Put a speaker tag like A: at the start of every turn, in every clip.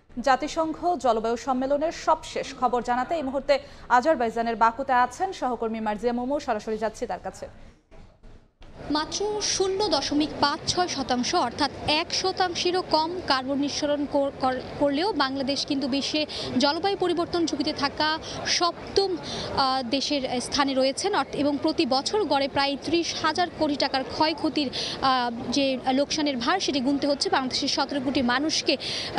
A: জাতিসংঘ জলবায়ু সম্মেলনের সবশেষ খবর জানাতে এই মুহূর্তে আজারবাইজানের বাকুতে আছেন সহকর্মী মার্জিয়া মোমো। সরাসরি যাচ্ছি তার কাছে।
B: মাত্র 0.56% অর্থাৎ 1%-এরও কম কার্বন নিঃসরণ করলেও বাংলাদেশ কিন্তু বিশ্বে জলবায়ু পরিবর্তন ঝুঁকিতে থাকা সপ্তম দেশের স্থানে রয়েছেন এবং প্রতি বছর গড়ে প্রায় 30,000 কোটি টাকার ক্ষয়ক্ষতির যে লোকসানের ভার সেটি গুনতে হচ্ছে বাংলাদেশের 17 কোটি মানুষকে।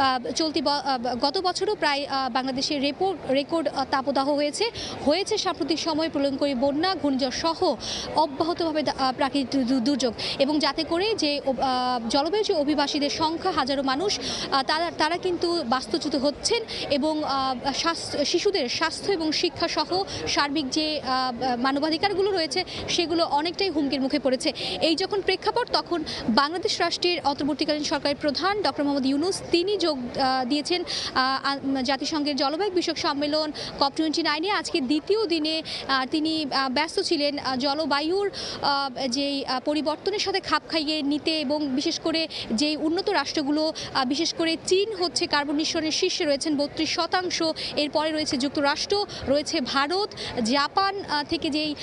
B: গত বছরও প্রায় বাংলাদেশের রেকর্ড তাপদাহ হয়েছে সাম্প্রতিক সময়ে প্রলয়ঙ্করী বন্যা, ঘূর্ণিঝড় সহ অব্যাহতভাবে প্রাকৃতিক দুর্যোগ, এবং যাতে করে যে জলবায়ু যে অভিবাসীদের সংখ্যা হাজারো মানুষ তারা কিন্তু বাস্তুচ্যুত হচ্ছেন এবং শিশুদের স্বাস্থ্য এবং শিক্ষা সহ সার্বিক যে মানবাধিকারগুলো রয়েছে সেগুলো অনেকটাই হুমকির মুখে পড়েছে। এই যখন প্রেক্ষাপট, তখন বাংলাদেশ রাষ্ট্রের অন্তর্বর্তীকালীন সরকারের প্রধান ডক্টর মোহাম্মদ ইউনূস তিনি যোগ দিয়েছেন জাতিসংঘের জলবায়ু বিষয়ক সম্মেলন COP29 আজকে দ্বিতীয় দিনে। তিনি ব্যস্ত ছিলেন জলবায়ুর যেই পরিবর্তনের সাথে খাপ খাইয়ে নিতে, এবং বিশেষ করে যেই উন্নত রাষ্ট্রগুলো, বিশেষ করে চীন হচ্ছে কার্বন নিঃসরণের শীর্ষে রয়েছেন 32%, এরপরে রয়েছে যুক্তরাষ্ট্র, রয়েছে ভারত, জাপান থেকে যেই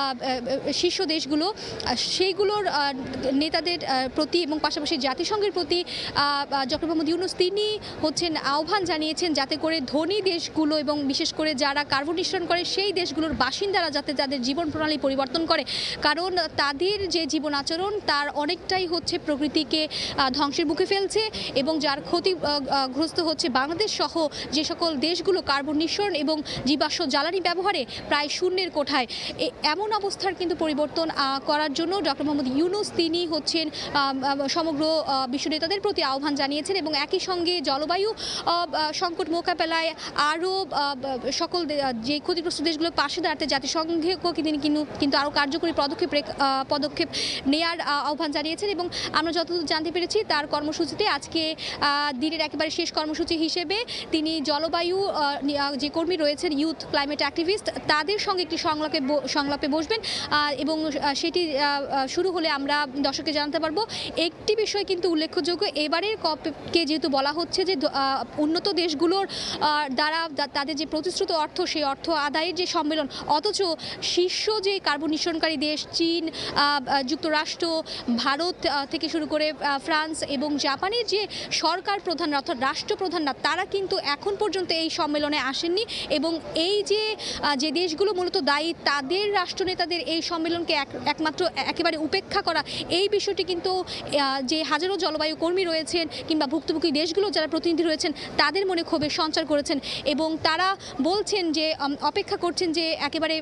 B: শীর্ষ দেশগুলো সেইগুলোর নেতাদের প্রতি এবং পাশাপাশি জাতিসংঘের প্রতি ডক্টর মোহাম্মদ ইউনূস তিনি হচ্ছেন আহ্বান জানিয়েছেন যাতে করে ধনী দেশগুলো এবং বিশেষ করে যারা কার্বন নিঃসরণ করে সেই দেশগুলোর বাসিন্দারা যাতে তাদের জীবন প্রণালী পরিবর্তন করে, কারণ তাদের যে জীবন আচরণ তার অনেকটাই হচ্ছে প্রকৃতিকে ধ্বংসের মুখে ফেলছে, এবং যার ক্ষতিগ্রস্ত হচ্ছে বাংলাদেশ সহ যে সকল দেশগুলো কার্বন নিঃসরণ এবং জীবাশ্ম জ্বালানি ব্যবহারে প্রায় শূন্যের কোঠায়। এমন অবস্থার কিন্তু পরিবর্তন করার জন্য ডক্টর মোহাম্মদ ইউনূস তিনি হচ্ছেন সমগ্র বিশ্ব নেতাদের প্রতি আহ্বান জানিয়েছেন, এবং একই সঙ্গে জলবায়ু সংকট মোকাবেলায় আরও সকল যে ক্ষতিগ্রস্ত দেশগুলোর পাশে দাঁড়াতে জাতিসংঘকে তিনি কিন্তু আরও কার্যকরী পদক্ষেপ নেয়ার আহ্বান জানিয়েছেন। এবং আমরা যতদূর জানতে পেরেছি তার কর্মসূচিতে আজকে দিনের একেবারে শেষ কর্মসূচি হিসেবে তিনি জলবায়ু যে কর্মী রয়েছেন, ইউথ ক্লাইমেট অ্যাক্টিভিস্ট, তাদের সঙ্গে একটি সংলাপে বসবেন, এবং সেটি শুরু হলে আমরা দর্শককে জানাতে পারবো। একটি বিষয় কিন্তু উল্লেখযোগ্য, এবারের COP-কে যেহেতু বলা হচ্ছে যে উন্নত দেশগুলোর দ্বারা তাদের যে প্রতিশ্রুত অর্থ সেই অর্থ আদায়ের যে সম্মেলন, অথচ শীর্ষ যে কার্বন নিঃসরণকারী দেশ চীন, যুক্তরাষ্ট্র, ভারত থেকে শুরু করে ফ্রান্স এবং জাপানের যে সরকার প্রধানরা অর্থাৎ রাষ্ট্রপ্রধানরা তারা কিন্তু এখন পর্যন্ত এই সম্মেলনে আসেননি, এবং এই যে দেশগুলো মূলত দায়ী তাদের রাষ্ট্রনেতাদের এই সম্মেলনকে একমাত্র একেবারে উপেক্ষা করা, এই বিষয়টি কিন্তু যে হাজারো জলবায়ু কর্মী রয়েছেন কিংবা ভুক্তভোগী দেশগুলো যারা প্রতিনিধি রয়েছেন তাদের মনে ক্ষোভের সঞ্চার করেছেন, এবং তারা বলছেন যে অপেক্ষা করছেন যে একেবারে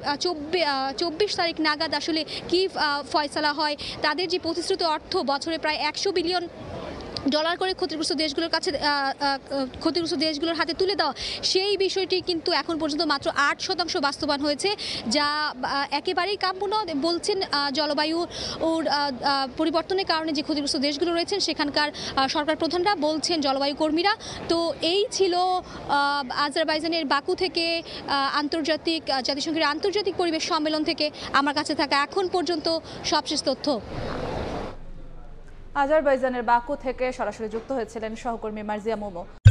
B: 24 তারিখ নাগাদ আসলে কি ফয়সালা হয়। তাদের যে প্রতিশ্রুত অর্থ বছরে প্রায় $100 বিলিয়ন করে ক্ষতিগ্রস্ত দেশগুলোর হাতে তুলে দেওয়া, সেই বিষয়টি কিন্তু এখন পর্যন্ত মাত্র 8% বাস্তবায়ন হয়েছে, যা একেবারেই কাম্য নয় বলছেন জলবায়ু পরিবর্তনের কারণে যে ক্ষতিগ্রস্ত দেশগুলো রয়েছেন সেখানকার সরকার প্রধানরা বলছেন, জলবায়ু কর্মীরা। তো এই ছিল আজারবাইজানের বাকু থেকে জাতিসংঘের আন্তর্জাতিক পরিবেশ সম্মেলন থেকে আমার কাছে থাকা এখন পর্যন্ত সবশেষ তথ্য।
A: আজারবাইজানের বাকু থেকে সরাসরি যুক্ত হয়েছিলেন সহকর্মী মার্জিয়া মোমো।